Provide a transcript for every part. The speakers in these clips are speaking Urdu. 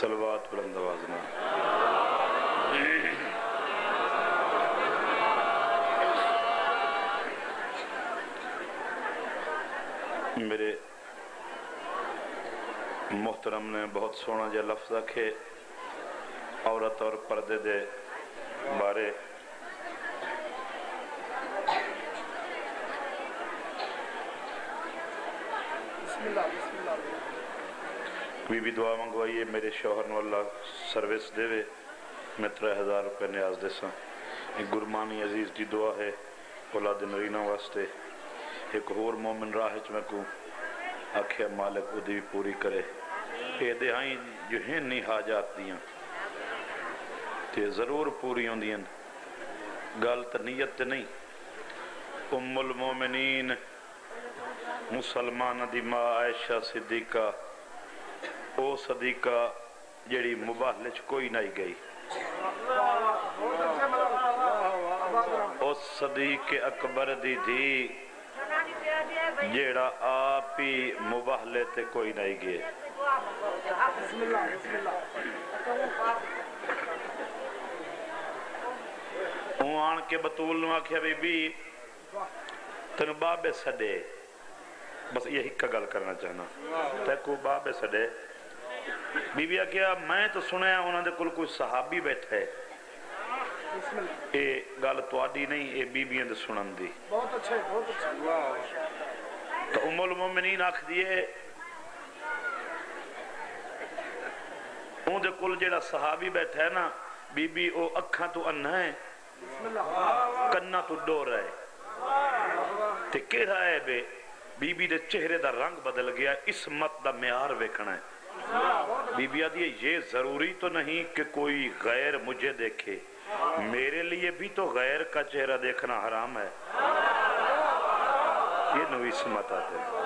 صلوات بلند آواز میں میرے محترم نے بہت سونا جا لفظ رکھے عورت اور پردے دے بارے بی بی دعا منگوائیے میرے شوہر نو اللہ سروس دے وے میں 3000 روپے نیاز دے ساں ایک گرمانی عزیز دی دعا ہے اولاد نرینہ واسطے ایک اور مومن راہ میں کو آکھیا مالک او دی پوری کرے اے دہائیں جو ہیں نہیں حاجات دیاں تے ضرور پوری ہوں دیاں غلط نیت نہیں ام المومنین مسلمان دی ماں عائشہ صدیقہ او صدیقہ جڑی مباہلچ کوئی نہیں گئی او صدیق اکبر دی تھی جیڑا آپ ہی مباہلے تے کوئی نہیں گئے آن کے بطول نو آکھیا بی بی تن بابے سڑے بس یہی کا گل کرنا چاہنا تے کو بابے سڑے بی بی آکھیا میں تو سنیا انہوں نے کوئی صحابی بیٹھا ہے اے گل تواڈی نہیں اے بی بیاں دے سنن دی بہت اچھا تو ام المومنین آکھ دیئے اون دے کل جیڑا صحابی بیٹھا ہے نا بی بی او اکھاں تو انہا ہے کنہ تو ڈور ہے تے کہہ ہے بی بی دے چہرے دا رنگ بدل گیا اسمت دا معیار ویکھنا ہے بی بی آدھی یہ ضروری تو نہیں کہ کوئی غیر مجھے دیکھے میرے لیے بھی تو غیر کا چہرہ دیکھنا حرام ہے یہ نو اسمت آتے ہیں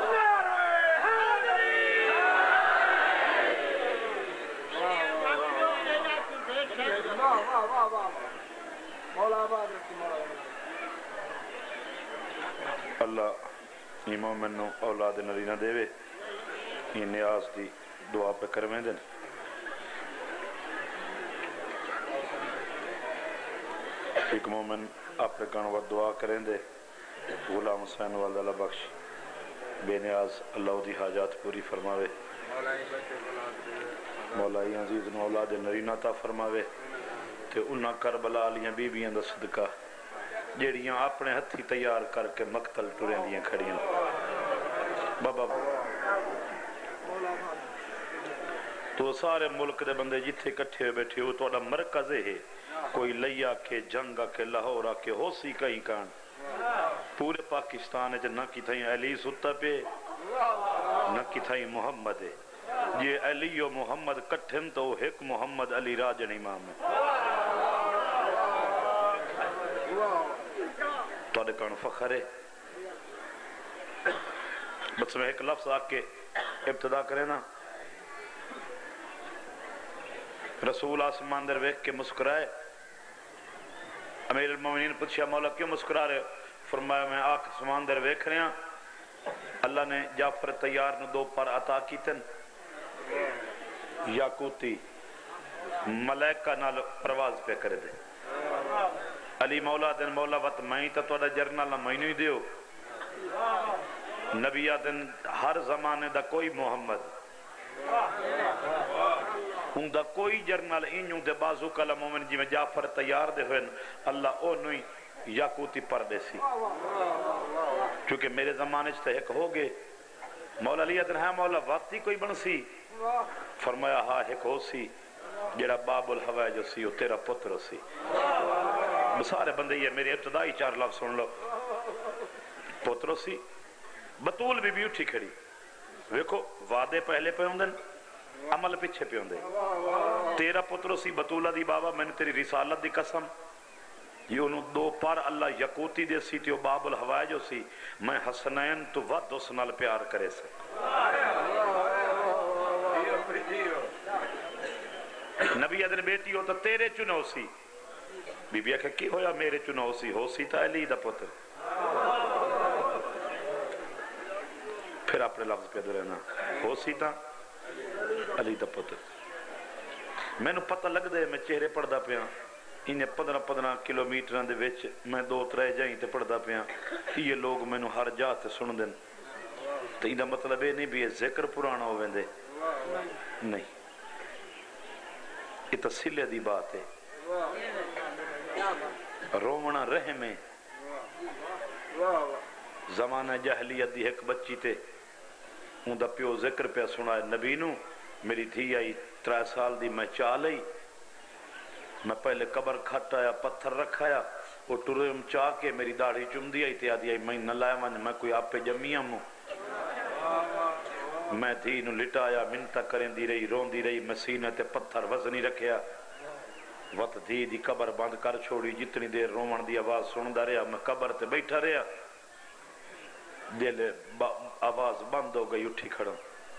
اللہ یہ مومن نو اولاد نرینہ دے وے یہ نیاز دی دعا پہ کرویں دن ایک مومن اپنے کانوار دعا کریں دے غلام حسین والدہ اللہ بخش بے نیاز اللہ دی حاجات پوری فرماوے مولائی عزیز نو اولاد نرینہ تا فرماوے تے انہاں کربلا علیاں بی بیاں دا صدقہ جیڑیاں اپنے ہتھی تیار کر کے مقتل ٹریں دیاں کھڑیاں بابا تو سارے ملک دے بندے جتھے کٹھے ہوئے بیٹھے ہو تو اڑا مرکز ہے کوئی لیا کے جنگا کے لاہورا کے ہو سی کہیں کان پورے پاکستان ہے نہ کی تھائیں علی ستا پہ نہ کی تھائیں محمد ہے یہ علی و محمد کٹھن تو ایک محمد علی راجن امام ہے تو اڑے کان فخر ہے بس میں ایک لفظ آکے ابتدا کرے نا رسول آسمان در ویک کے مسکرائے امیر المومنین پوچھا مولا کیوں مسکرا رہے فرمایا میں آسمان در ویک رہے ہیں اللہ نے جعفر تیار نو 2 پر عطا کی تن یاقوتی ملائکہ نال پرواز پہ کر دے علی مولا دن مولا وط میں تا توڑا جرنال میں نہیں دیو نبی دن ہر زمانے دا کوئی محمد ان دا کوئی جرنال انہوں دے بازو کلا مومن جی میں جعفر تیار دے ہوئے اللہ او نوئی یاقوتی پر دے سی چونکہ میرے زمانے چھتے ایک ہو گئے مولا علی دن ہے مولا وقتی کوئی بن سی فرمایا ہاں ایک ہو سی جڑا باب الحوائے جو سی وہ تیرا پتر سی سارے بندے یہ میرے ابتدائی 4 لفظ سن لو پتر سی بطول بھی اٹھی کھڑی ویکھو وعدے پہلے پہ ہوں دن عمل پیچھے پہ ہوں دے تیرا پتر سی بطولہ دی بابا میں نے تیری رسالت دی قسم یہ انہوں 2 پر اللہ یقوتی دے سی تیو باب الحوائے جو سی میں حسنین تو ود اس نال پیار کرے سے نبی ادن بیٹی ہو تو تیرے چنو سی بی بی کہ کی ہویا میرے چنو سی تا علی دا پتر پھر اپنے لفظ پہ دو رہنا ہو سی تا علی دا پتر میں نو پتہ لگ دے میں چہرے پڑھدا پیا انہیں 15 کلومیٹران دے وچ میں 2-3 جائیں تے پڑھدا پیا یہ لوگ میں نو ہر جا تے سن دن تو یہ مطلب ہے نہیں بھی یہ ذکر پرانا ہو ویندے نہیں یہ تسلے دی بات ہے رومنا رحم ہے زمانہ جہلیت دی ایک بچی تے ان دا پیو ذکر پہ سنائے نبی نو میری تھی آئی 3 سال دی میں چالئی میں پہلے قبر کھٹ آیا پتھر رکھایا وہ ٹرم چاہ کے میری داڑھی چم دی آئی تے آدھی آئی میں نہ لائے میں کوئی آپ پہ جمعیہ ہوں میں تھی نو لٹایا منتہ کریں دی رہی رون دی رہی میں سینہ تے پتھر وزنی رکھیا وقت تھی دی قبر بند کر چھوڑی جتنی دیر رومن دی آواز سندا رہا میں قبر تے بیٹھا رہا دل آواز بند ہو گئی اٹھی کھڑا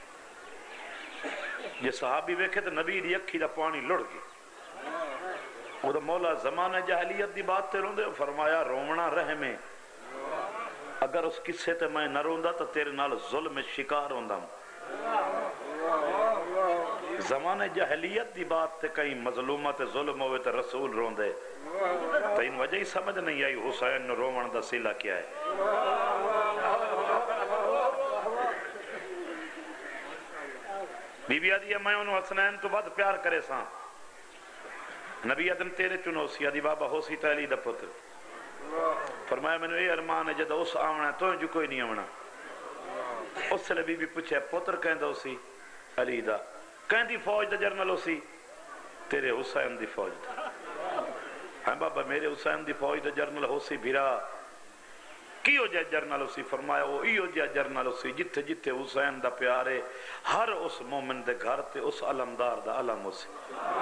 یہ صحابی ویکھے تو نبی دی اکھی دا پانی لڑ گئی وہ تو مولا زمانہ جہلیت دی بات تے روندے فرمایا رومنا رحمے اگر اس قصے تے میں نہ روندا تو تیرے نال ظلم شکار ہوندہ زمانہ جہلیت دی بات تے کہیں مظلومت ظلم ہوئے تے رسول روندے تو ان وجہ ہی سمجھ نہیں آئی حسین نے رومن دا سیلہ کیا ہے بی بی آدھی ہے میں انہوں حسنین تو بعد پیار کرے ساں نبی آدم تیرے چنو سی آدھی بابا ہو سی تعلی دا پتر فرمایا میں نے اے ارمان ہے جدہ اس آمنا ہے تو جو کوئی نہیں آمنا اس سے بی بی پوچھے پتر کہیں دا اسی علی دا کہیں دی فوج دا جرنل اسی تیرے حسین دی فوج دا ہاں بابا میرے حسین دی فوج دا جرنل ہو سی بھیرا کی ہو جائے جرنل اسی فرمایا وہ ای ہو جائے جرنل اسی جتھے جتھے حسین دا پیارے ہر اس مومن دے گھر تے اس علمدار دا علم اسی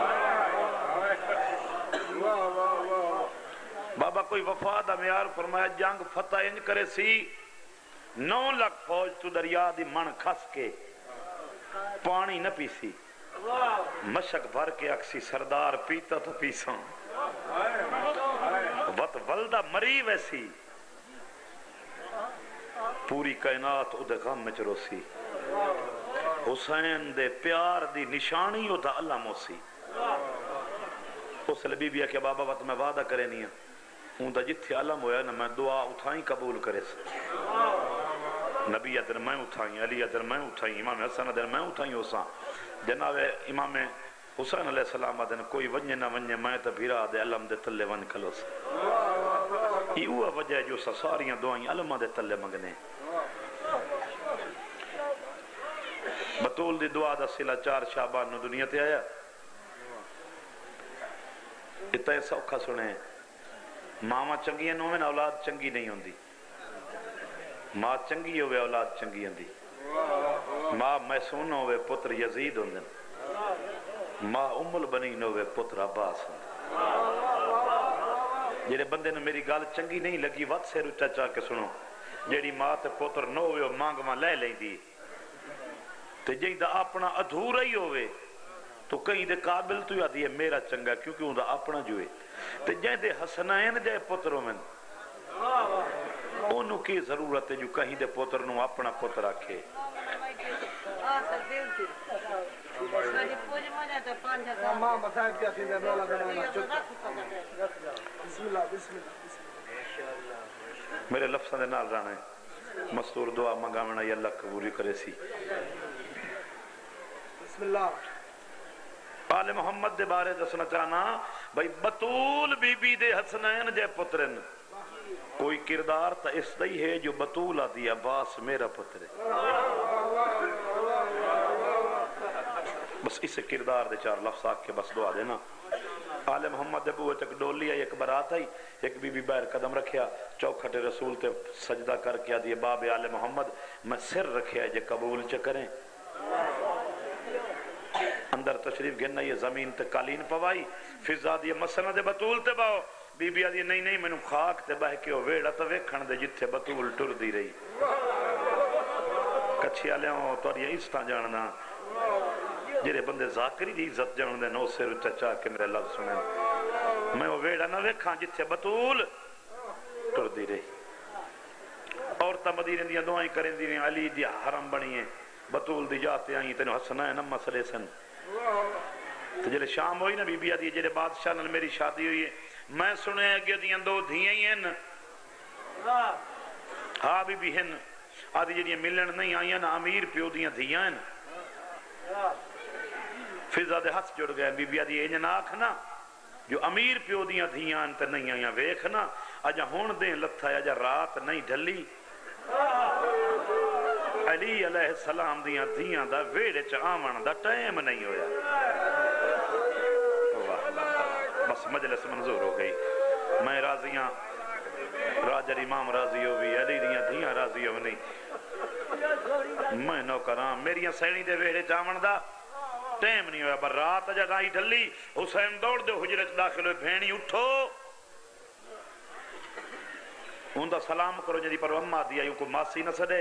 بابا کوئی وفا دا معیار فرمایا جنگ فتح انج کرے سی 9 لاکھ فوج تو دریا دی من کھس کے پانی نہ پیسی مشک بھر کے اکسی سردار پیتا تو پیساں وط ولدہ مری ویسی پوری کائنات او دے غم میں چروسی حسین دے پیار دی نشانی او دا علم ہوسی اس لبی بھی ہے کہ بابا وقت میں وعدہ کرے نہیں ہے ہوں دا جتھے علم ہویا نا میں دعا اٹھائیں قبول کرے سے نبی ادر میں اٹھائیں علی ادر میں اٹھائیں امام حسن ادر میں اٹھائیں حسان جناب امام حسین علیہ السلام ادن کوئی ونجے نہ ونجے میں تا بھیرا دے علم دے تلے ون کھلو سے یہ وہ وجہ جو ساریاں دعائیں علمہ دے تلے مگنے بطول دی دعا دا سلہ 4 شعبان نو دنیا تے آیا اتنا ایسا اوکھا سنے ماما چنگی ہیں نومن اولاد چنگی نہیں ہوندی ماں چنگی ہوئے اولاد چنگی ہوندی ماں محسون ہوئے پتر یزید ہوندن ماں ام البنین ہوئے پتر عباس ہوندن جیڑے بندے نے میری گال چنگی نہیں لگی وقت سے رچا چاہ کے سنو جیڑی ماں تے پتر نو ہوئے مانگ ماں لے لیں دی تے جہیں دا اپنا ادھورا ہی ہوئے تو کہیں دے قابل تو یادی ہے میرا چنگا کیونکہ ان دا اپنا جو ہے تے جائے دے حسنین جائے پتروں میں انہوں کی ضرورت ہے جو کہیں دے پتر نو اپنا پتر رکھے میرے لفظاں دے نال رانا ہے مستور دعا منگاونا یا اللہ قبولی کرے سی بسم اللہ آل محمد دے بارے دسنا چاہنا بھئی بطول بی بی دے حسنین جے پترن کوئی کردار تا اس دئی ہے جو بطول آدھی عباس میرا پتر ہے بس اس کردار دے 4 لفظ آکھ کے بس دعا دینا آل محمد دے بوئے تک ڈولی آئی ایک برات آئی ایک بی بی باہر قدم رکھیا چوکھٹ رسول تے سجدہ کر کے آدھی باب آل محمد میں سر رکھیا جے قبول چکریں اندر تشریف گھننا یہ زمین تے قالین پوائی فضا دی مسنہ دے بطول تے باؤ بی بی آدھی نہیں میں نو خاک تے بہ کے ویڑا تے ویکھن دے جتھے بطول ٹر دی رہی کچھی آلے ہوں تو یہ اس طرح جاننا جیرے بندے ذاکری دی عزت جانن دے نو سر چچا کے میرے لفظ سنیں میں وہ ویڑا نہ ویکھاں جتھے بطول ٹر دی رہی عورتاں مدینے دیاں دعائیں کریں دی علی دی حرم بنی ہیں بطول دی جاتے آئیں تینو حسنین مسئلے سن تو جلے شام ہوئی نا بی بی آدھی جلے بادشاہ نال میری شادی ہوئی ہے میں سنے اگے دیاں دو دھیاں ہی ہیں ہاں بی بی ہیں آدھی جڑیاں ملن نہیں آئیاں نا امیر پیو دیاں دھیاں ہیں فضا دے ہاتھ جڑ گئے بی بی آدھی اے جناک نا جو امیر پیو دیاں دھیاں تے نہیں آئیاں ویکھ نا اجا ہون دیں لتھا اجا رات نہیں ڈھلی علی علیہ السلام دیاں دھیاں دا ویڑے چ آمن دا ٹائم نہیں ہویا بس مجلس منظور ہو گئی میں راضیاں راجر امام راضی ہو بھی علی دیاں دھیاں راضی ہو نہیں میں نوکران میریاں سینی دے ویڑے چ آمن دا ٹائم نہیں ہویا پر رات اجا رائی ڈھلی حسین دوڑ دے حجرت داخل ہوئے بھینی اٹھو ان دا سلام کرو جدی پر اممہ دیا یوں کو ماسی نہ سڑے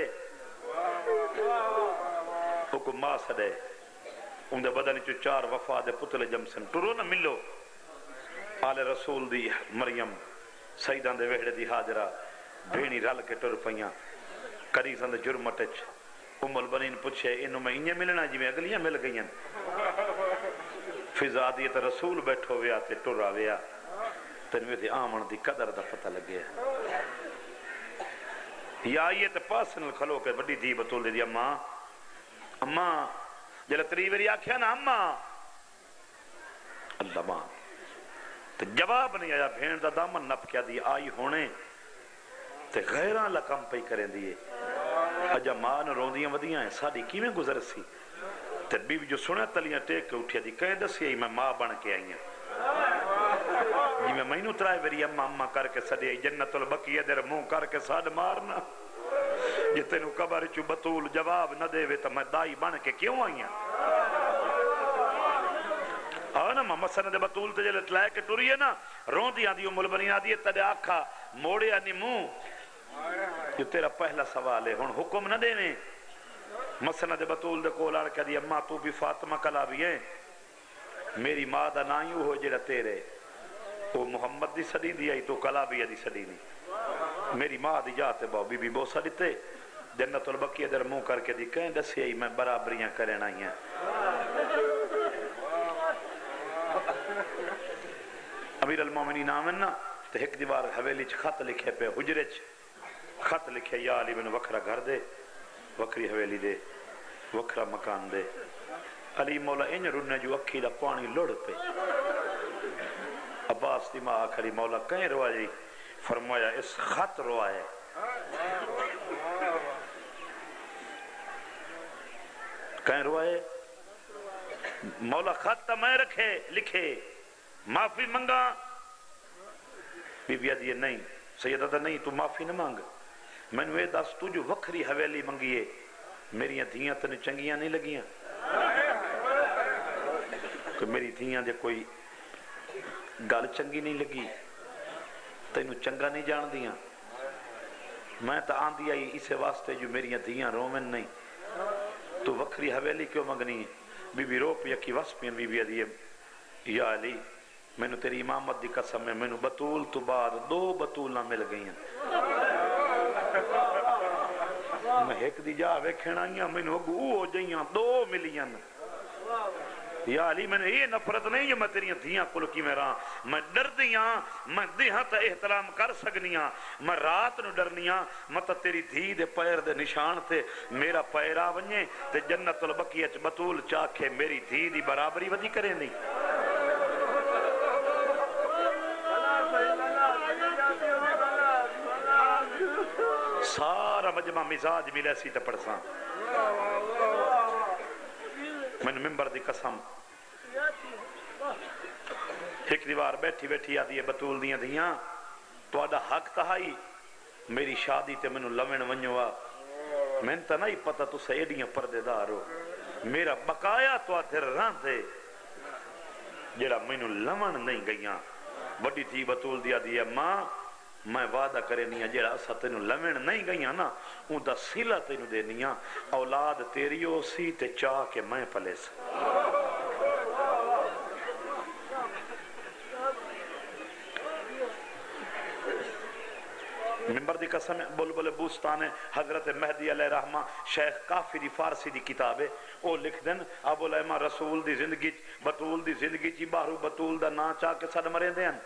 کو ماں سڑے ان دے بدن چو 4 وفا دے پتلے جمسن ٹرو نہ ملو آل رسول دی مریم سیدان دے وحڑے دی حاجرہ بھینی رل کے ٹر پئیاں کریسان دے جرمٹچ البنین پوچھے انہوں میں انہیں ملنا جی میں اگلیاں مل گئیں فضا دیت رسول بیٹھو ویا تے ٹرا ویا تنوی تھی آمن دی قدر دا پتہ لگیا یا یہ تے پاسنل کھلو کے بڑی دی بطول دے دی اماں جلے تریوری آکھیا نا اماں اللہ ماں تو جواب نہیں آیا بھین دا دامن نپ کیا دی آئی ہونے تے غیران لکم پئی کریں دیئے اجا ماں نے روندیاں ودیاں ہیں ساڑی کیویں گزر سی تے بیوی جو سنے تلیاں ٹیک کے اٹھیا دی کہیں دسی آئی میں ماں بن کے آئی ہیں جی میں مہینوں ترائے ویری اماں کر کے سڑی آئی جنت البقیہ در منہ کر کے ساڑ مارنا یہ تینوں قبر چو بطول جواب نہ دے وے تو میں دائی بن کے کیوں آئی ہیں آنا ماں مسند بطول تے جلے تلائے کے ٹوری ہے نا روندیاں دیو ملبنی آدھی ہے تڑے آکھا موڑے آنی منہ جو تیرا پہلا سوال ہے ہن حکم نہ دے میں مسند بطول دے کول آڑ کے دی اماں تو بھی فاطمہ کلا بھی ہے میری ماں دا نائیو ہو جڑا تیرے وہ محمد دی سڑی دی آئی تو کلا بھی دی سڑی نہیں میری ماں دی جاتے باؤ بی بی بو سڑی تے جنت البقیہ در منہ کر کے دی کہیں دسی آئی میں برابریاں کریں آئی ہیں امیر المومنین آمن نا تو ایک دیوار حویلی چھ خط لکھے پہ حجرے چھ خط لکھے یا علی بن وکرہ گھر دے وکری حویلی دے وکرہ مکان دے علی مولا انج رننے جو اکھی دا پانی لڑ پہ عباس دی ماں آکھری مولا کہیں روا جی فرمایا اس خط روا ہے کہیں روا ہے مولا خط میں رکھے لکھے معافی منگا بی بی آدھی نہیں سیدہ نہیں تو معافی نہ مانگ میں نے دس تو جو وکری حویلی منگیے میری دھیاں تنے چنگیاں نہیں لگیاں کہ میری دھیاں دے کوئی گل چنگی نہیں لگی تینو چنگا نہیں جان دیاں میں تا آن دیا اسے واسطے جو میری دھیاں رومن نہیں تو وکری حویلی کیوں منگنی بی بی رو پہ یکی واسپین بی بی آدھی یا علی میں نے تیری امامت دی قسم میں میں نے بطول تو بعد 2 بطول نہ مل گئی ہیں میں ایک دی جا ویکھن آئیاں میں نے ہو جائیاں 2 ملیاں یا علی میں نے یہ نفرت نہیں ہے میں تیریاں دھیاں کلکی میں رہاں میں ڈر دیاں میں دیہاں تا احترام کر سکنیاں میں رات نو ڈرنیاں میں تا تیری دھی دے پیر دے نشان تے میرا پیرا ونجے تے جنت البقیہ چ بطول چاکھے میری دھی دی برابری ودی کریں دی سارا مجمع مزاج ملے سی تے پڑساں میں نے ممبر دی قسم ایک دیوار بیٹھی بیٹھی آدھی ہے بطول دیاں دیاں تو آدھا حق تہائی میری شادی تے میں نے لمن ونجوا میں نے تا نہیں پتا تو سیڈیاں پردے دار ہو میرا بقایا تو آدھر رہاں تھے جڑا میں نے لمن نہیں گئیاں بڑی تھی بطول دیا دیا ماں میں وعدہ کرے نہیں جڑا اسا تینوں لمن نہیں گئیاں نا ان دا سلہ تینوں دے نہیں اولاد تیری ہو سی تے چاہ کے میں پلے سا ممبر دی قسم بلبل بوستان ہے حضرت مہدی علیہ رحمہ شیخ کافری فارسی دی کتاب ہے او لکھ دن ابو العما رسول دی زندگی بطول دی زندگی چی باہرو بطول دا نا چاہ کے سڑ مرے دیں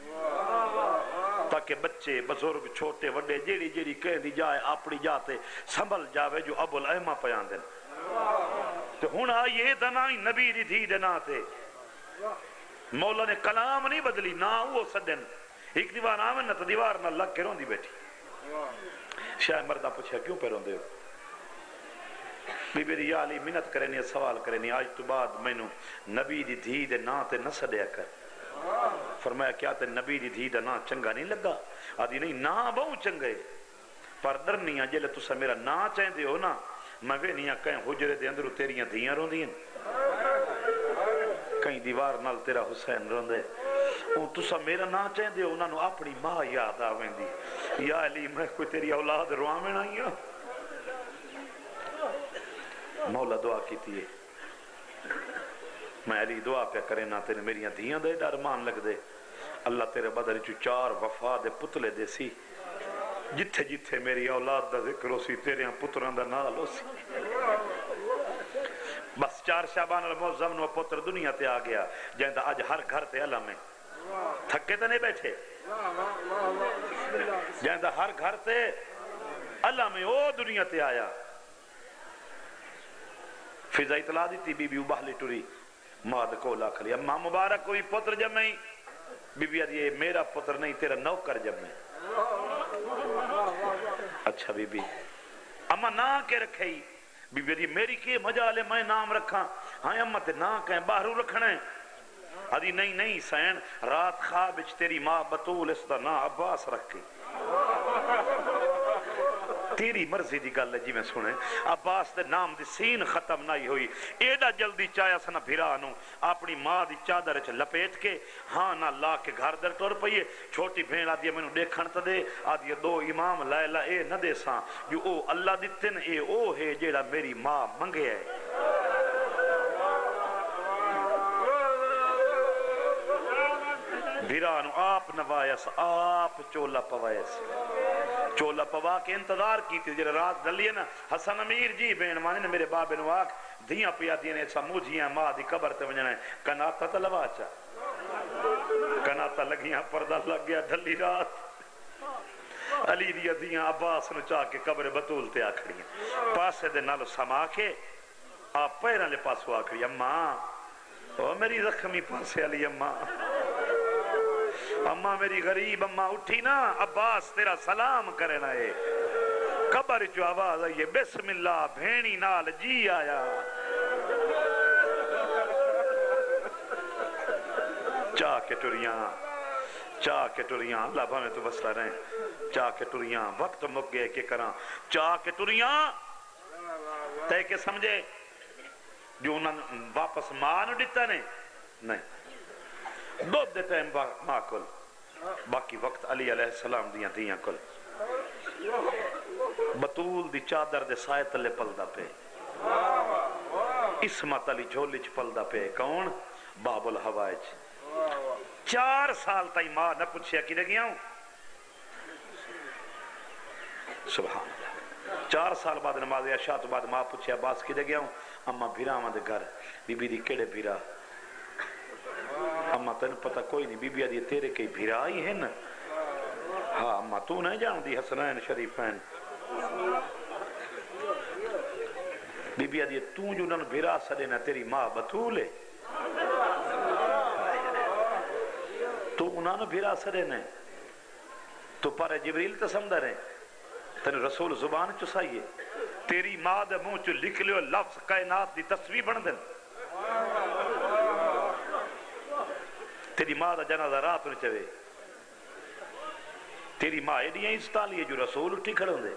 تاکہ بچے بزرگ چھوٹے وڈے جیڑی جیڑی کہہ دی جائے اپنی جاتے سنبھل جاوے جو ابو العما پیان دن تو ہون آئیے دنائی نبی دی دھی دنا تے مولا نے کلام نہیں بدلی نا وہ سدن ایک دیوار آمن نہ تو دیوار نہ لگ کے رون دی بیٹھی شاہ مردہ پوچھا کیوں پہ رون دے ہو بی بی دی علی منت کرنی سوال کرنی آج تو بعد میں نو نبی دی دھی دے نا تے نہ سدیا کر فرمایا کیا تے نبی دی دھی دا نا چنگا نہیں لگا آدھی نہیں نا بہو چنگے پر ڈرنی جلے تسا میرا نا چاہیں دے ہو نا میں وہ نہیں کہیں حجرے دے اندرو تیریاں دھیاں رون دیں کہیں دیوار نال تیرا حسین رون دے تسا میرا نا چاہیں دے انہوں نے اپنی ماں یاد آویں دی یا علی میں کوئی تیری اولاد روامیں نہیں ہوں مولا دعا کی تھی میں علی دعا پہ کرے نہ تیرے میریاں دھیاں دے ڈرمان لگ دے اللہ تیرے بدر چو 4 وفا دے پتلے دے سی جتھے جتھے میری اولاد دا ذکر ہو سی تیرے پتران دا نال ہو سی بس 4 شعبان المعظم نو پتر دنیا تے آ گیا جہاں آج ہر گھر تے علم ہے تھکے تے نہیں بیٹھے جہاں ہر گھر تے علم ہے او دنیا تے آیا فضا اطلاع دیتی بی بی باہلی ٹوری ماد کو لاکھ لیا اماں مبارک کوئی پتر جمعی بی بی یہ میرا پتر نہیں تیرا نوکر جمعی اچھا بی بی اماں نا کے رکھئی بی بی میری کی مجالے میں نام رکھاں ہاں اماں تے نا کہیں باہرو رکھنے ادھی نہیں نہیں سین رات خواب اچ تیری ماں بطول اس دا نا عباس رکھی تیری مرضی دی گل ہے جی میں سنے عباس دے نام دی سین ختم نہیں ہوئی ایڈا جلدی چایا سنا بھرانو اپنی ماں دی چادر چ لپیٹ کے ہاں نہ لا کے گھر در ٹور پئیے چھوٹی بھین آدھی میں نو دیکھن تے دے آدھی 2 امام لائلہ اے نہ دے ساں جو او اللہ دتن اے او ہے جیڑا میری ماں منگے ہے بھرانو آپ نوایس آپ چولا پوائس چولا پوا کے انتظار کی تھی جب رات ڈلیے نا حسن امیر جی بین مانے نے میرے باب نواک دھیاں پیا دینے ایسا موجیاں ماں دی قبر تے ونجنے کناتا تا لوا چا کناتا لگیاں پردہ لگ گیا ڈلی رات علی دیا دیاں عباس نو چاہ کے قبر بطول تے آکھڑیاں پاسے دے نالو سما کے آپ پیران لے پاسو آکھڑی اماں او میری زخمی پاسے علی اماں اماں میری غریب اماں اٹھی نا عباس تیرا سلام کرنا ہے قبر جو آواز آئیے بسم اللہ بھینی نال جی آیا چاہ کے ٹریاں اللہ بھامے تو بسلا رہے چاہ کے ٹریاں وقت مک گئے کہ کراں چاہ کے ٹریاں تے کے سمجھے جو انہوں واپس ماں نو دیتا نہیں دودھ دیتا ہے ماں کل باقی وقت علی علیہ السلام دیاں کل بطول دی چادر دے سائے تلے پلدا پہ اسمت علی جھولی چ پلدا پہ کون باب الحوائج 4 سال تائی ماں نہ پوچھیا کی گیا ہوں سبحان اللہ 4 سال بعد نماز عشاء تو بعد ماں پوچھیا باس کی گیا ہوں اما بھیرا دے گھر بی بی دی کیڑے بھیرا اما تن پتہ کوئی نہیں بی بی آدھی تیرے کئی بھیرا ہی ہیں نا ہاں اما تو نہیں جاؤں دی حسنین شریفین بی بی آدھی تو جو نن بھیرا سڑے نا تیری ماں بطول ہے تو انہاں بھیرا سڑے نا تو پر جبریل تسمدر ہے تن رسول زبان چسائیے تیری ماں دے منہ چو لکھ لیو لفظ کائنات دی تصویر بن دن تیری ماں دا جنازہ رات نے چوے تیری ماں ایڈیاں استالی ہے جو رسول اٹھی کھڑے ہوں دے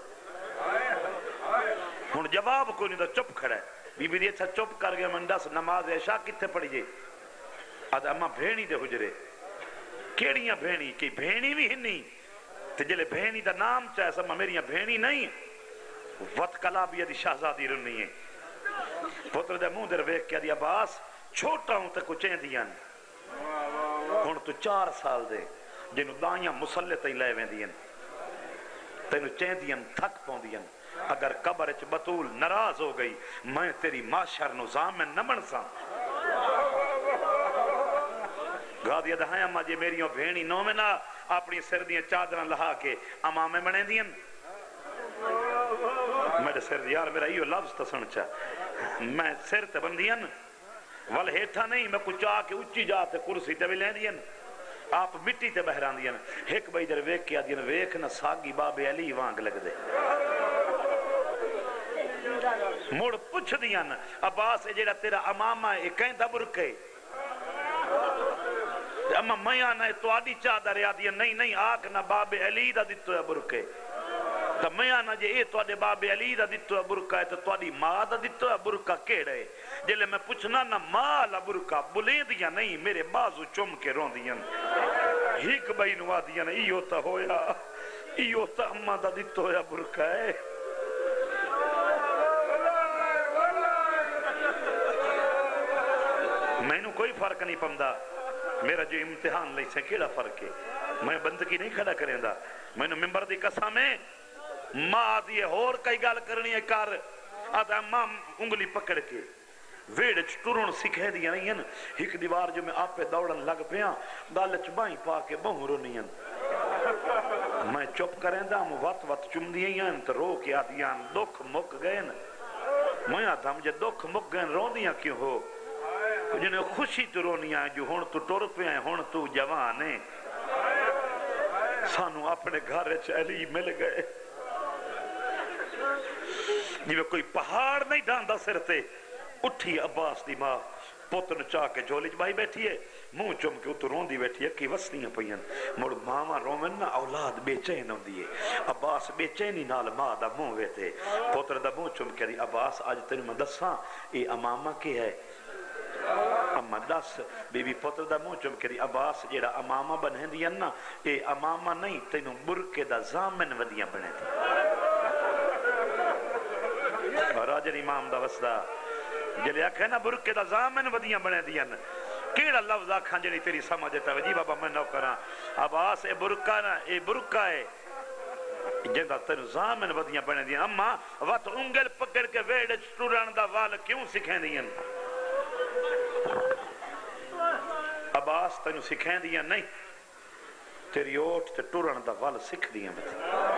ہن جواب کوئی نہیں دا چپ کھڑا ہے بی بی دی اچھا چپ کر گیا من دس نماز عشاء کتے پڑھی جے آدھ اما بھینی دے حجرے کیڑیاں بھینی کی بھینی بھی ہنی تے جلے بھینی دا نام چاہے سما میریاں بھینی نہیں وط کلابی دی شہزادی رنی ہے پتر دے منہ در ویک کیا دیا باس چھوٹا ہوں تے کچھ دیاں ہن تو 4 سال دے جنہوں دائیاں مسلح تے لے ویں دیاں تینو چیندیاں تھک پوندیاں اگر قبر اچ بطول ناراض ہو گئی میں تیری معاشر نو ضامن نہ بن سا گادیا دہایا ماں جے میریوں بھینی نو میں نہ اپنی سر دیاں چادران لہا کے امامے بنے دیاں میرے سر یار میرا ایو لفظ تسن چا میں سر تے بندیاں ول ہیٹھا نہیں میں کچھ آ کے اچھی جاتے کرسی تے بھی لین دیاں آپ مٹی تے بہران دیاں ایک بھائی در ویک کیا دیاں ویک نہ ساگی باب علی وانگ لگ دے مڑ پوچھ دیاں عباس جیڑا تیرا امامہ ہے کہیں دبر کے اما میاں نہ تو آدھی چادر یا دیاں نہیں آکھ نہ باب علی دا دیتو ہے برکے تو میاں نہ جے اے تو آدھے باب علی دا دیتو ہے برکہ ہے تو آدھی ماں دا دیتو ہے برکہ کیڑے جلے میں پوچھنا نہ ماں لا برکہ بلیں دیاں نہیں میرے بازو چم کے رون دیاں ہیک بھائی نوا دیاں ایو تا ہویا ایو تا اماں دا دیتو ہے برکہ ہے میں نو کوئی فرق نہیں پمدا میرا جو امتحان لئی سے کیڑا فرق ہے میں بندگی نہیں کھڑا کریں دا میں نو ممبر دی قسم ہے ماں دیئے ہور کئی گال کرنی ہے کار آدھا ماں انگلی پکڑ کے ویڑ ٹرون سکھے دیا نہیں ہیں ایک دیوار جو میں آپ پہ دوڑن لگ پیاں گال چبائیں پا کے بہوں رو نہیں ہیں میں چپ کریں دا ہم وقت چم دیئے ہیں تو رو کے آدیاں دکھ مک گئے میں آدھا مجھے دکھ مک گئے رو دیاں کیوں ہو جنہیں خوشی تو رونی آئیں جو ہون تو ٹور پہ آئیں ہون تو جوان ہیں سانو اپنے گھر علی مل گئے جیوے کوئی پہاڑ نہیں ڈاندا سرتے اٹھی عباس دی ماں پتن چاہ کے جھولی بھائی بیٹھی ہے منہ چم کے اتر روندی بیٹھی ہے کی وسنیاں پئیاں مڑ ماما رومن نا اولاد بے چین ہوندی ہے عباس بے چینی نال ماں دا منہ ویتے پتر دا منہ چم کے دی عباس آج تینوں میں دساں اے امامہ کی ہے اما دس بی بی پتر دا منہ چم کے دی عباس جیڑا امامہ بنے دیاں نا اے امامہ نہیں تینوں برکے دا زامن ودیاں بنے دی راجر امام دا وسدا جلے آکھے نا برکے دا زامن ودیاں بنے دیاں کیڑا لفظ آکھاں جنی تیری سمجھتا وجی بابا میں نو کراں عباس اے برکہ نا اے برکہ ہے جندہ تینو زامن ودیاں بنے دیاں اما وقت انگل پکڑ کے ویڑ چٹوران دا وال کیوں سکھیں دیاں عباس تینو سکھیں دیاں نہیں تیری اوٹ تے ٹوران دا وال سکھ دیاں بتا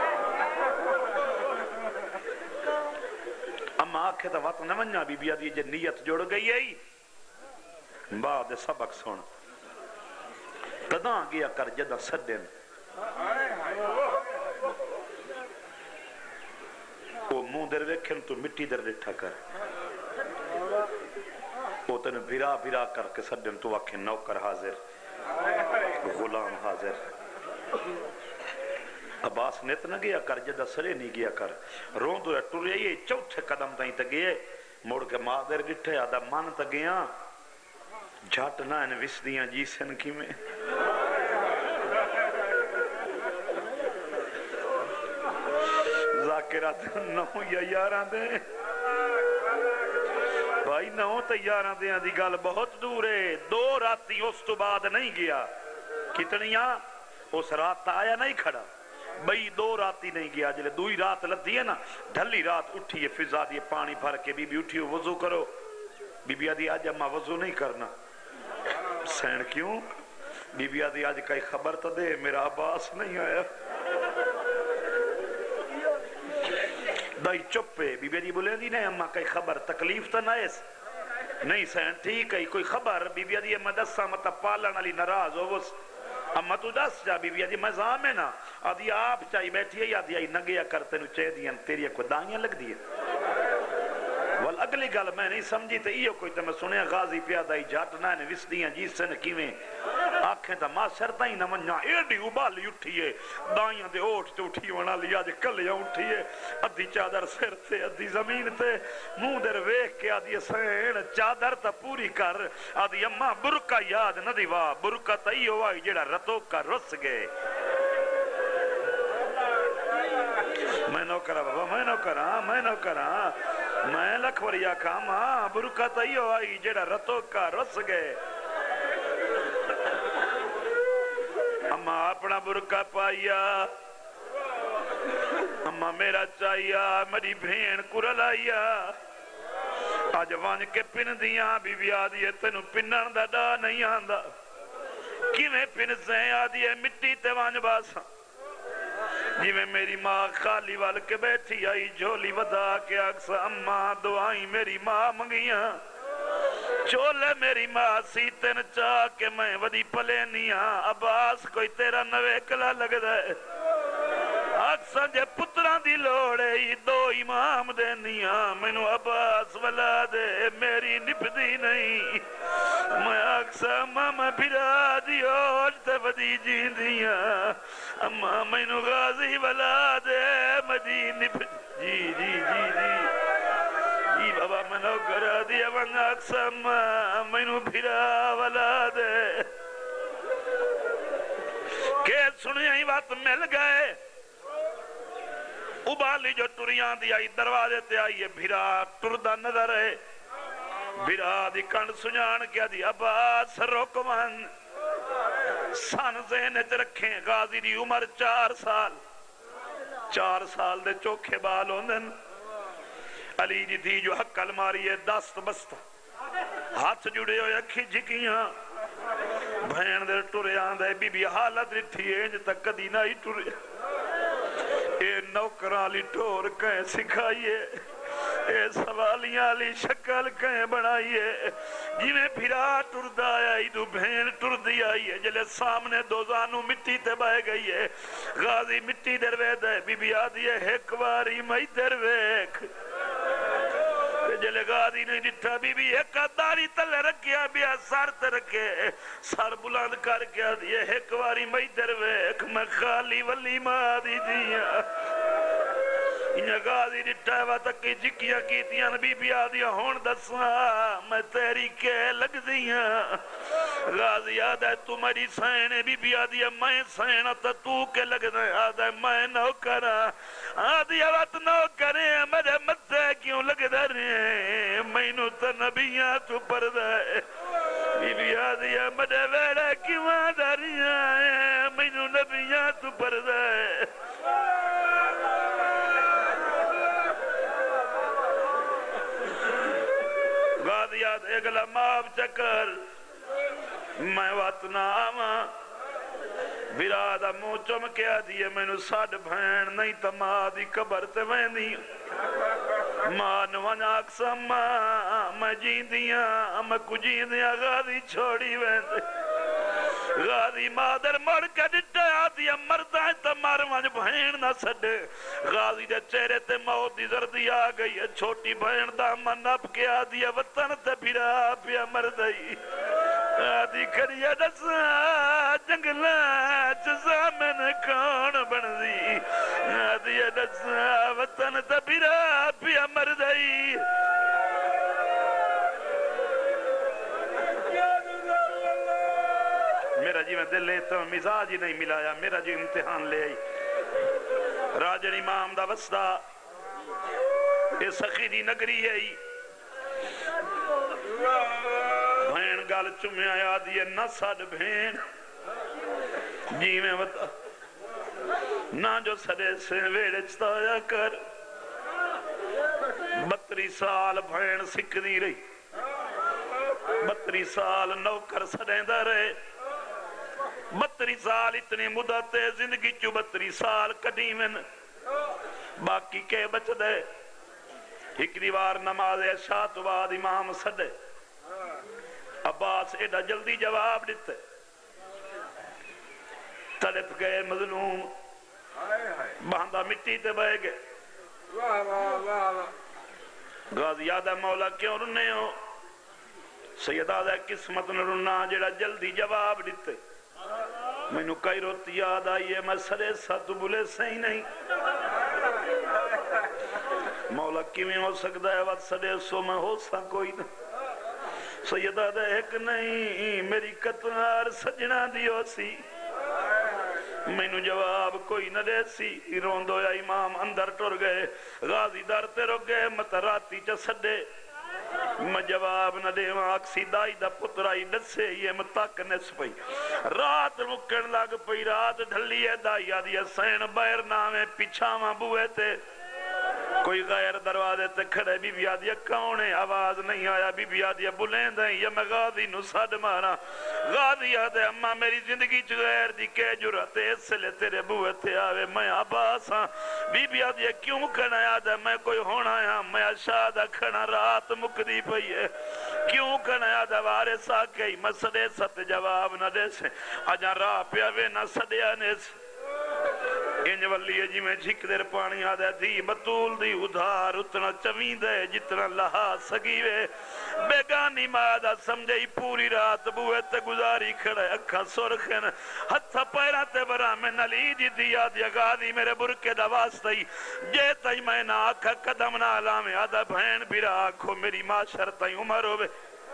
اما آکھے دا وقت نمانیا بی بیا دی جے نیت جوڑ گئی ہے بعد سبق سن تداں گیا کر جدہ سدن وہ منہ در ویکھن تو مٹی در ڈٹھا کر وہ تن بھرا بھرا کر کے سدن تو آکھیں نوکر حاضر غلام حاضر عباس نیت نہ گیا کر جدہ سرے نہیں گیا کر روندو ہے ٹور یہ چوتھے قدم تائیں تگئے موڑ کے مادر ڈٹھے آدھا مان تگیاں جھاٹ نہ ان وس دیاں جیسن کی میں ذاکرات نو یا یاران دے بھائی نو تا یاران دے دی گال بہت دور ہے دو راتی اس تو بعد نہیں گیا کتنیاں اس رات تا آیا نہیں کھڑا بھئی دو راتی نہیں گیا جلے دوئی رات لدھی ہے نا ڈھلی رات اٹھی ہے فضا دی پانی بھر کے بی بی اٹھی ہو وضو کرو بی بی آدھی آج اماں وضو نہیں کرنا سین کیوں بی بی آدھی آج کئی خبر تا دے میرا عباس نہیں آیا دائی چپے بی بی آدھی بولے دی نہیں اماں کئی خبر تکلیف تا نائس نہیں سین ٹھیک ہے کوئی خبر بی بی آدھی اماں دسا مطا پالن علی نراز ہو وس اما تو دس جا بی بی آدھی میں زامنہ آدھی آپ چاہی بیٹھی ہے آدھی آئی نگیا کرتے نو چہ دیاں تیری کوئی دائیاں لگ دی وال اگلی گل میں نہیں سمجھی تے ایو کوئی تے میں سنیا غازی پیادائی جھاٹنا ہے وس دیاں جیسن کیویں آنکھیں تا ماں شرطائیں نہ منیا ایڈی ابالی اٹھی ہے دائیاں دے اوٹ تے اٹھی ونا لیا جے کلیاں اٹھی ہے ادھی چادر سر تے ادھی زمین تے منہ در ویکھ کے آدھی سین چادر تا پوری کر آدھی اماں برکہ یاد نہ دیوا برکہ تا ایو آئی جیڑا رتو کا رس گئے میں نو کرا بابا میں نو کرا میں لکھوریا کاما برکہ تا ایو آئی جیڑا رتو کا رس گئے اما اپنا برکہ پائیا अम्मा मेरा चाहिया मेरी भेण कुरल आईया अज वन के पिन दिया बीबी आदि तेन पिनन दा डा नहीं आंदा किवें पिन से आदि मिट्टी ते वन बासा जिवें मेरी माँ खाली वाल के बैठी आई झोली वधा के अक्स अम्मा दुआई मेरी माँ मंगिया चोले मेरी माँ सी तेन चाह के मैं वदी पलेनिया अब्बास कोई तेरा नवेकला लगदा है अक्सा जे पुत्रा दी लोड़ है दो इमाम देनिया मैनू अब्बास वाला दे मेरी निभदी नहीं मैं अक्सा मामा फिरा दी और ते वदी जींदिया अम्मा मैनू गाजी वाला दे मदी निभ जी जी जी जी जी बाबा मैनू करा दिया वन अक्सा मैनू फिरा वाला दे के सुनिया ही बात मिल गए उबाली जो टुरियां दी आई दरवाजे ते आई है भिरा टुरदा नजर है भिरा दी कंड सुजान क्या दी अब्बास रोकवन सन ज़हन च रखे गाजी दी उम्र 4 साल दे चोखे बाल होंदन अली जी थी जो हक्कल मारी है दस्त बस्त हाथ जुड़े हो अखी झिकियां भैन दे टुरे आंदे बीबी हालत रिठी इंज तक कदी ना ही टुरे ए नौकरां ली ठोर कह सिखाइए ए सवालियां ली शक्ल कह बनाइए जिवें फिरा टुरदा आया इदू भेन टुरदी आई है जले सामने दो जानू मिट्टी ते बह गई है गाजी मिट्टी दर वेद है बीबी आदी है एक बारी मई दर वेख जले गादी नहीं दिठा बीबी एक दारी तले रखिया बिया सर ते रखे सर बुलंद करके आदी है एक बारी मई दर वेख मैं खाली वली मां दी दिया इन्हें गादी दिठा वा तक जिकियां कीतियां बीबी आदी हुण दसा मैं तेरी के लग दिया गाजी आदा तू मेरी सैन बीबी आदी मैं सैन तो तू के लगदा आदा मैं नौकर आदी वत नौकर मेरे मत्थे क्यों लगदा रे मैनू तो नबियां तू परदा बीबी आदी मेरे वेड़े क्यों दरिया मैनू नबियां तू परदा याद अगला माफ चक्कर मैं वत ना आवा विरादा मुंह चुम के आदि मैनू साड भैन नहीं तो मां दी कबर ते वहदी मां नवना अक्सम मैं जींदिया मैं कुजींदिया गादी छोड़ी वेंदे गादी मादर मर के डिटा आदि मरदा तो मर वंज भैन ना छड़ गादी दे चेहरे ते मौत दी जर्दी आ गई है छोटी भैन दा मन नप के आदि वतन ते फिरा पिया मरदई आदि करिया दस जंगला च सामन कौन बनदी आदि दस वतन ते फिरा पिया मरदई मेरा जीवन दिल तो मिजाज ही नहीं मिलाया मेरा जी इम्तिहान ले आई राजन इमाम दा वसदा ये सखी दी नगरी है भैन गल चुम्या आदि न सड भेन जीवें वता ना जो सदे से वेड़े चताया कर 32 साल भैन सिकदी रही 32 साल नौकर सडेंदा रहे 32 साल इतनी मुदत जिंदगी चु 32 साल कदी में बाकी के बचदे एक दीवार नमाज इशा तो बाद इमाम सदे अब्बास एडा जल्दी जवाब दिते तड़प गए मजलूम बांदा मिट्टी ते बह गए गाजी आदा मौला क्यों रुने हो सैयदा दा किस्मत न रुना जेड़ा जल्दी जवाब दिते मैनू कई रोती याद आई है मैं सरे सत बुले सही नहीं मौला किवें हो सकता है वत सदे सो मैं हो सा कोई ना सैयदा दा एक नहीं मेरी कतार सजना दी सी मैनू जवाब कोई न दे सी रोंदो या इमाम अंदर टुर गए गाजी दर ते रुक गए मत राती च सडे میں جواب نہ دے آکسی دائی دا پترائی دسے یہ متاک نس پئی رات مکڑ لگ پئی رات ڈھلی ہے دائی آدھی سین بیر نامے پیچھاواں بوئے تے کوئی غیر دروازے تے کھڑے بی بی آدھی کون ہے آواز نہیں آیا بی بی آدھی بلند ہیں یا میں غازی نو ساڑ مارا غازی آدھے اممہ میری زندگی چ غیر دی کہ جرات اس لے تیرے بوئے تے آوے میں عباس ہاں بی بی آدھی کیوں کھڑا آدھے میں کوئی ہونا ہے میں شادہ کھڑا رات مکدی پئی ہے کیوں کھڑا آدھے وارے ساکھئی میں سدے ست جواب نہ دے سے آجا راہ پیاوے نہ سدے آنے سے انج ولی جی میں جھک دیر پانی آدھے دی بطول دی ادھار اتنا چوین دے جتنا لہا سگیوے بیگانی مادہ سمجھئی پوری رات بوئے تے گزاری کھڑے اکھا سرخن ہتھا پیرا تے برا میں نلی جی دیا دیا غازی میرے برکے دا واسطی جے تائی میں نہ آکھا قدم نہ علامے آدھا بہن بیرا آکھو میری معاشر تائی عمر ہوئے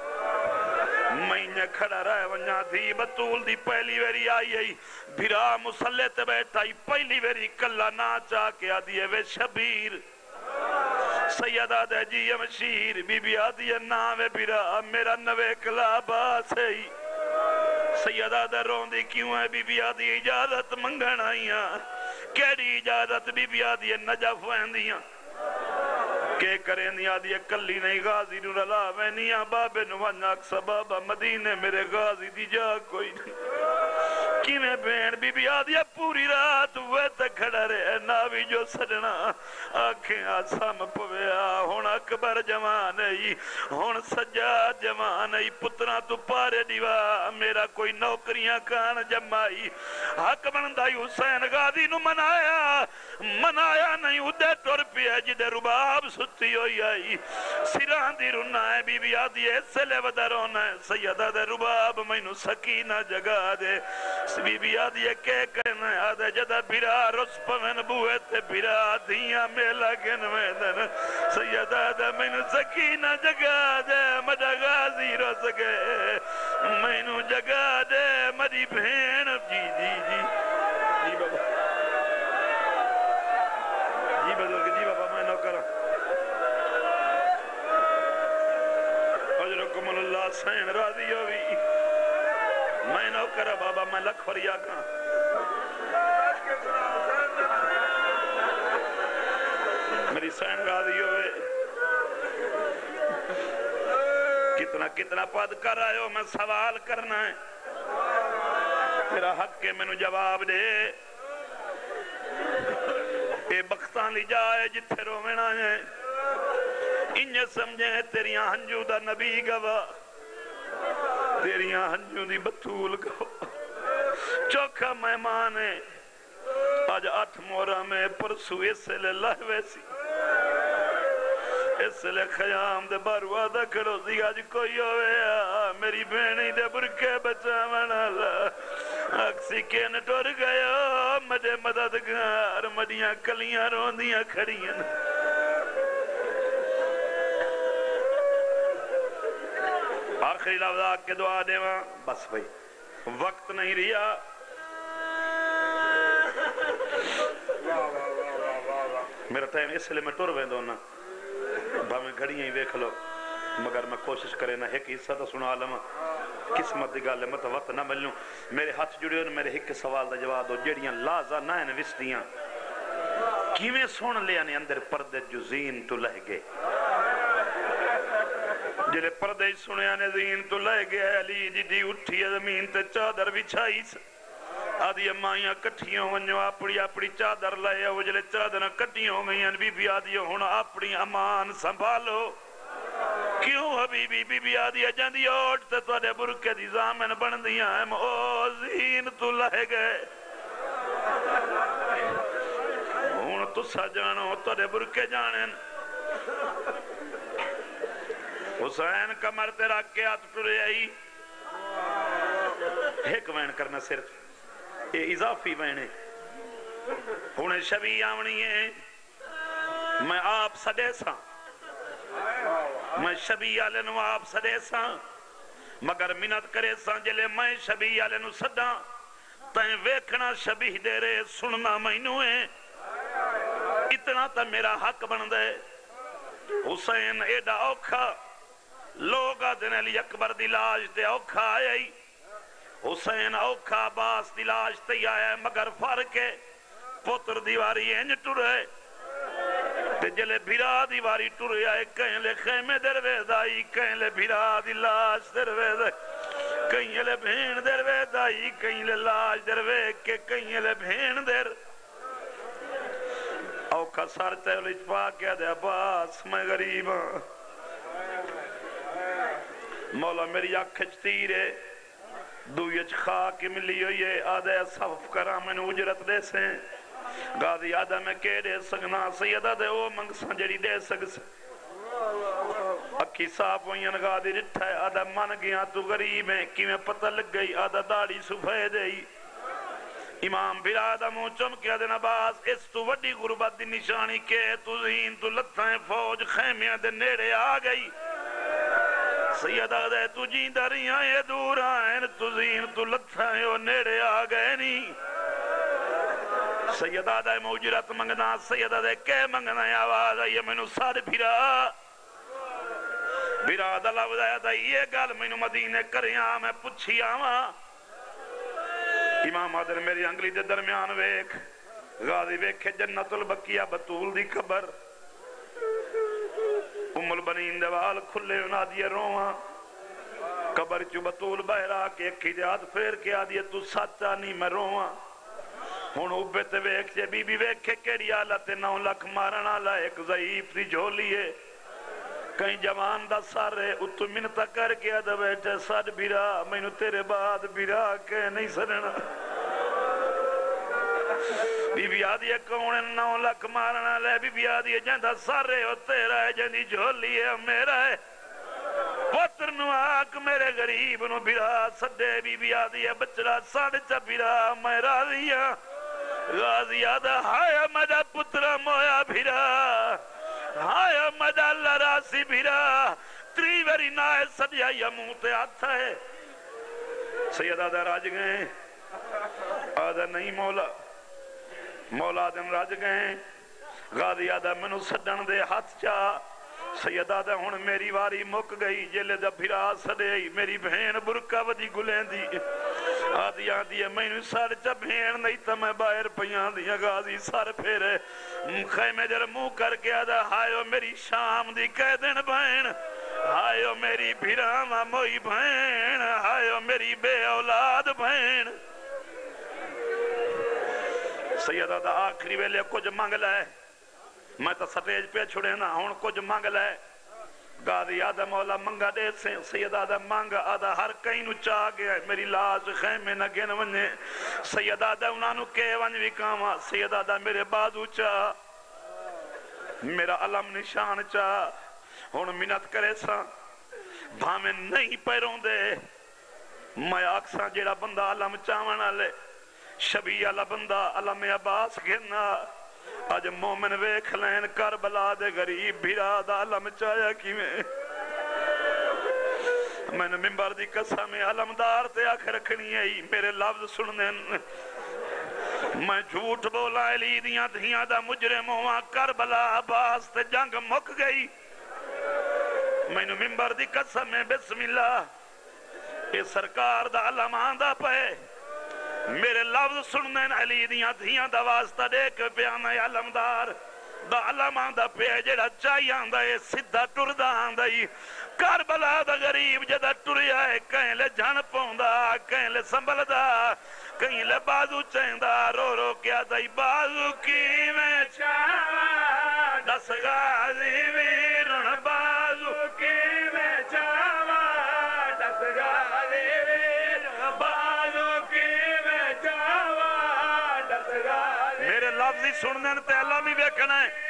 میں کھڑا رہے ونیا تھی بطول دی پہلی ویری آئی بھرا مسلح تے بیٹھائی پہلی ویری کلا نا چاہ کے آدھی وے شبیر سیدہ دے جی مشیر بی بی آدھی نام بھرا میرا نوے کلا باس ہے سیدہ دے روندی کیوں ہے بی بی آدھی اجازت منگن آئیاں کیڑی اجازت بی بی آدھی نجف ویندیاں کہ کریں دیا دیا کلی نہیں غازی نو رلا میں نیا بابے نو ونیاک سبابا مدینے میرے غازی دی جا کوئی نہیں کی میں بین بی بی آدیا پوری رات ہوئے تک کھڑا رہے ناوی جو سجنا آنکھیں آسام پویا ہون اکبر جوان ہے ہون سجاد جوان ہے پترہ تو پارے دیوا میرا کوئی نوکریاں کان جمائی حق بندائی حسین غازی نو منایا نہیں ادھے ٹور پیا جدے رباب ستی ہوئی آئی سیران دی رنا ہے بی بی آدھی ایسے لے ودہ رونا ہے سیدہ دے رباب میں نو سکینہ جگا دے بی بی آدھی کہ کرنا ہے آدھے جدہ بھرا رس پمن بوئے تے بھرا دھیاں میں لگن میں دن سیدہ دے میں نو سکینہ جگا دے مدہ غازی رس گئے میں نو جگا دے مدی بھین جی جی جی جی بابا جی بزرگ جی بابا میں نو کرا حجرکم اللہ سین راضی ہوئی میں نو کرا بابا میں لکھ فریا کھاں میری سین راضی ہوئے کتنا پد کر آئے ہو میں سوال کرنا ہے تیرا حق کے میں نو جواب دے اے بختان لی جائے جتھے رومنا ہے انہیں سمجھیں تیریاں ہنجو دا نبی گوا تیریاں ہنجو دی بطول گوا چوکھا مہمان ہے آج 8 مورا میں پرسو اس لے لہوے سی اس لے خیام دے باروا دا کرو سی آج کوئی ہویا میری بینی دے برکے بچا منالا اکسی کے نٹور گیا مجھے مددگار مدیاں کلیاں روندیاں کھڑیاں آخری لفظ آگ کے دعا دے وہاں بس بھئی وقت نہیں رہا میرا ٹائم اس لئے میں ٹور ویندو نا بھامیں گھڑیاں ہی ویکھ لو مگر میں کوشش کرے نا ایک حصہ تو سنا لما قسمت دی گالے مت وقت نہ ملنوں میرے ہاتھ جڑے ہوں میرے ایک سوال دا جواب دو جڑیاں لازہ نہ ہیں وستیاں کیویں سن لے آنے اندر پردے جو زین تو لہ گئے جلے پردے سنے آنے زین تو لہ گئے علی جی دی اٹھی زمین تے چادر بچھائی آدھی امائیاں کٹھیوں ونجو اپنی چادر لائے وہ جلے چادر کٹھیوں گئیں بی بی آدھی ہون اپنی امان سنبھالو کیوں حبیبی بی بی آدھی جاندی اوٹ تے توڑے برکے دی زامن بن دیاں ہم او زین تو لہ گئے ہون تسا جانو توڑے برکے جانن حسین کمر تیرا کیا ٹرے آئی ایک وین کرنا صرف یہ اضافی وینے انہیں شبی آونی ہے میں آپ سدے ساں میں شبی آلے نو آپ سدے ساں مگر منت کرے ساں جلے میں شبی آلے نو سداں تائیں ویکھنا شبی دے رے سننا مینو ہے اتنا تا میرا حق بن دے حسین ایڈا اوکھا لوگ آدھے علی اکبر دی لاش تے اوکھا آئی، حسین اوکھا عباس دی لاش تے آیا، مگر فرق ہے پتر دیواری انج ٹرے تے جلے بھرا دیواری ٹرے آئے، کہیں لے خیمے درویز آئی، کہیں لے بھرا دی لاش درویز آئی، کہیں لے بھین درویز آئی، کہیں لے لاش درویز کے، کہیں لے بھین در اوکھا سار چہلے پا کیا دے عباس میں غریب ہاں، مولا میری آنکھ تیرے دویچ خاک ملی ہوئی ہے، آدھے صف کرا میں نے اجرت دے سے غازی آدھا میں کے دے سکنا، سیدہ دے او منگساں جڑی دے سکس اکھی صاحب وہیں غازی رٹھا ہے، آدھا من گیا تو غریب ہے کی میں پتہ لگ گئی، آدھا داڑی سفید ہے امام برادہ منہ چمکیا دے نباز اس تو وڈی غربت دی نشانی کے تو زین تو لتھائیں فوج خیمیاں دے نیڑے آ گئی، سیدہ دے تو جیندہ ریاں یہ دور آئین تو زین تو لتھائیں وہ نیڑے آ گئے نہیں، سیدہ دے موجرت منگنا، سیدہ دے کے منگنا آواز آئیے میں نو ساڑھ بھیرا دا لفظ آیا تھا یہ گل میں نو مدینے کریاں میں پچھی آواں، امام آدھر میری انگلی دے درمیان ویکھ غازی ویکھے جنت البقیہ بطول دی قبر، ام البنین دے وال کھلے انادیے رواں، قبر چو بطول بہرا کے ایک ہاتھ پھیر کے آدھیے تو سچا نہیں میں رواں، ہن اوبے تے ویکھ جے بی بی ویکھے کیڑی حالت 9 لاکھ مارنا لا ایک ضعیف دی جھولی ہے، کہیں جوان دا سارے اتو منتہ کر کے آدھا بیٹھے ساڑھ بھیرا میں نو تیرے بعد بھیرا کے نہیں سرنا، بی بی آدھی کون 9 لاکھ مارنا لے، بی بی آدھی جاندہ سارے ہو تیرا ہے جاندی جھولی ہے میرا ہے، پتر نو آک میرے غریب نو بھیرا سدے، بی بی آدھی بچڑا ساڑھ چا بھیرا میں راضیاں، غازی آدھا ہایا مجا پترا مویا بھیرا، ہایا مجا لراسی بھیرا، تریوری نائے سدیا یا موتے آتا ہے، سید آدھا راج گئے، آدھا نہیں مولا، مولا آدھا راج گئے، غازی آدھا منو سڈن دے ہاتھ چاہ، سید آدھا ہون میری واری مک گئی، جلے دا بھیرا سدے میری بہن برکا ودی گلیں دی، آدھی آدھی میں نے سار چا بھین نہیں تا میں باہر پیان دیا، غازی سار پھیرے خیمے جر منہ کر کے آدھا ہائیو میری شام دی قیدن بہن، ہائیو میری بھیراما موئی بہن، ہائیو میری بے اولاد بہن، سید آدھا آخری ویلے کچھ مانگ لائے، میں تا سٹیج پہ چھڑے نا ہون کچھ مانگ لائے، غازی آدھا مولا منگا دے سے، سید آدھا مانگا آدھا ہر کئی نو چاہ گیا میری لاش خیمے نہ گن ونجے، سید آدھا انہوں کے ونج بھی کاما، سید آدھا میرے بازو چاہ میرا علم نشان چاہ، ہون منت کرے سا بھامیں نہیں پیروں دے، میں آکساں جیڑا بندہ علم چاہونا لے، شبیہ اللہ بندہ علم عباس گرنا، آج مومن ویکھ لین کربلا دے غریب بھیرا دا علم چایا کی میں نے ممبر دی قسم علمدار تے آنکھ رکھنی ہے میرے لفظ سننے میں جھوٹ بولا علی دیاں دھیاں دا مجرم ہوا کربلا عباس تے جنگ مک گئی میں نے ممبر دی قسم بسم اللہ اے سرکار دا علم آندہ پہ میرے لفظ سننے علی دیاں دھیاں دا واسطہ دیکھ پیانا علمدار دا علم آندہ پہ جڑا چاہی آندہ ہے سدھا ٹردہ آندہ ہی کربلا دا غریب جدہ ٹریا ہے کہیں لے جھن پوندہ کہیں لے سنبھل دا کہیں لے بازو چہندہ رو رو کیا دائی بازو کی میں چاہاں دس غازی ویرن بازو کی میں چاہاں دس غازی ویرن بازو کی میں چاہاں دس غازی میرے لفظی سننے تے اللہ بھی بیکھنا ہے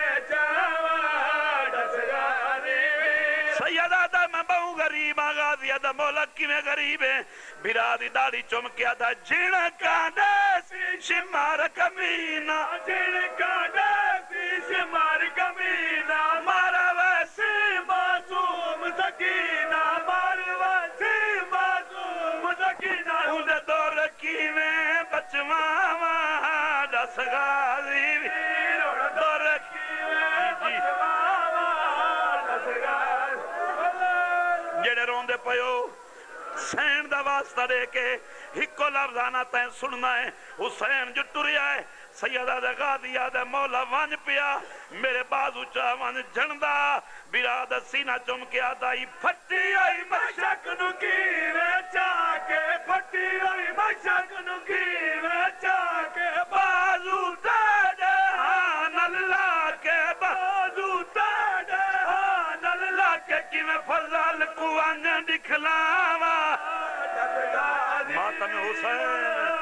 سید آدھا میں بہوں غریب آغازی آدھا مولا کی میں غریب ہے بھرادی داڑی چمکیا تھا جن کا دیسی شمار کمینہ جن کا دیسی شمار کمینہ مارا ویسی معصوم سکینہ مارا ویسی معصوم سکینہ انہیں دور کی میں بچواں دس غازی دور کی میں بچواں دس غازی واسطہ دے کے ہکو لفظ آنا تین سننا ہے حسین جو ٹریا ہے سیدہ دے غادیہ دے مولا وانج پیا میرے بازو چاہ وانج جھندا براد سینہ چم کے آدائی پھٹی آئی مشک نکیوے چاکے پھٹی آئی مشک نکیوے چاکے بازو تیڑے ہان اللہ کے بازو تیڑے ہان اللہ کے کی میں فضل کو آنجا دکھلاوا ماتم حسین